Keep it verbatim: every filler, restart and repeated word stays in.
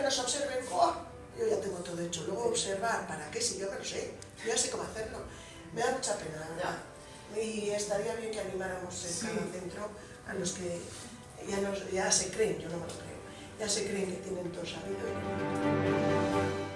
nos observen, ¡oh! Yo ya tengo todo hecho. Luego observar, ¿para qué? Si yo me lo sé, yo ya sé cómo hacerlo. Me da mucha pena, la verdad. Y estaría bien que animáramos en sí. cada centro a los que ya, nos, ya se creen, yo no me lo creo, ya se creen que tienen todo sabido.